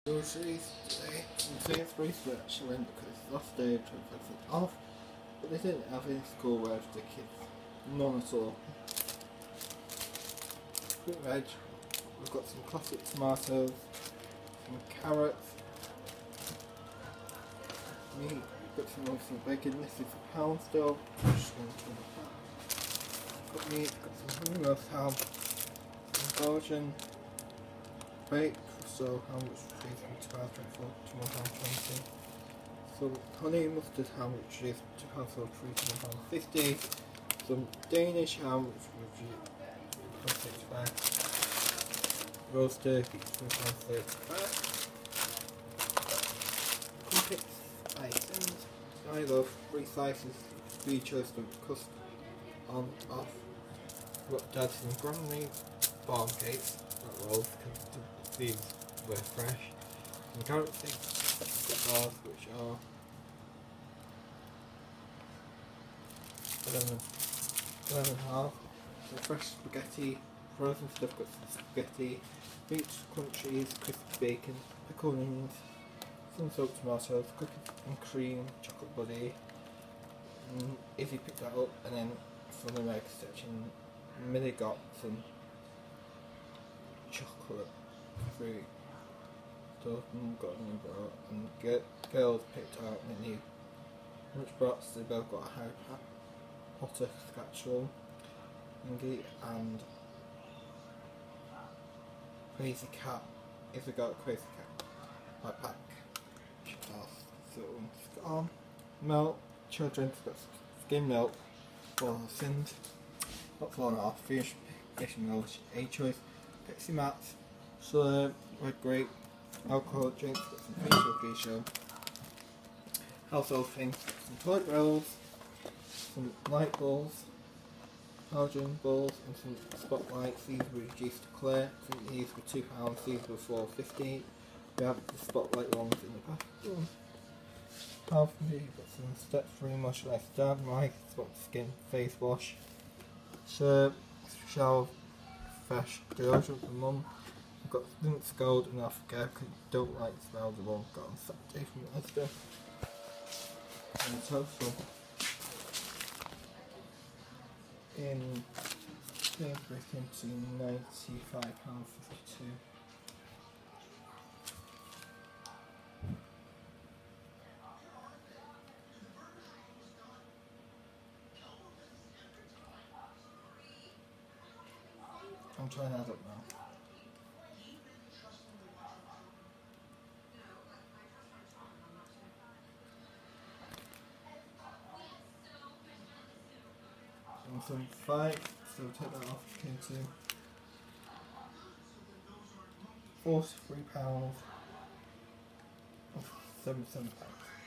Groceries today from Sainsbury, so I actually went because it's the last day of 25% off, but they didn't have any school wear for the kids, none at all. Fruit veg, we've got some classic tomatoes, some carrots, meat, we've got some bacon, this is a pound still, just going to got meat, got some roast ham, some Belgian bake, so how much is £2.24 to £1.20. Some honey mustard ham, which is £2.43 to £1.50. Some Danish ham, which is £1.65. Roast turkey, £2.35. Crumpets, items. I love 3 slices, 3 choice of crust on off. We've got Dad's and Granny barn cakes, not rolls, because these were fresh. And carrot sticks, got bars which are 11.5. Some fresh spaghetti, frozen stuff, got some spaghetti, meat, crunchies, crispy bacon, pickled onions, some soaked tomatoes, cookies and cream, chocolate buddy. Izzy picked that up, and then from the American section, Millie got some chocolate fruit stuff and got a new bra, and girls picked out a new lunchbox. They both got a Harry Potter sketchroll thingy and Crazy Cat. If we got a Crazy Cat my pack, so it's got on milk, children's got skim milk, for sins, not 4.5, fish milk, a choice, Pepsi Max, so red grape, alcohol drinks, got some facial, household things, some toilet rolls, some light bulbs, halogen bulbs, and some spotlights. These were reduced to clear. I think these were £2, these were £4.50. We have the spotlight ones in the bathroom. Half of me, got some step-free moisturised dad, my spot skin face wash, shower, fresh deodorant for mum. I've got Lynx Gold and Africa because I don't like the smell of the one got on Saturday from Asda. And total in Sainsbury came to £95.52. I'm trying to add up now. And 5, so take that off, came to £43 of 77 pence.